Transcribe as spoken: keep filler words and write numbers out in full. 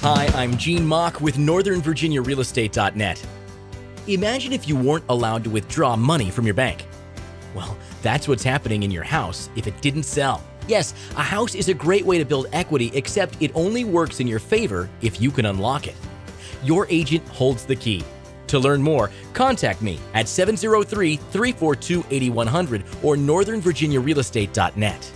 Hi, I'm Gene Mock with Northern Virginia Real Estate dot net. Imagine if you weren't allowed to withdraw money from your bank. Well, that's what's happening in your house if it didn't sell. Yes, a house is a great way to build equity, except it only works in your favor if you can unlock it. Your agent holds the key. To learn more, contact me at seven zero three, three four two, eight one zero zero or Northern Virginia Real Estate dot net.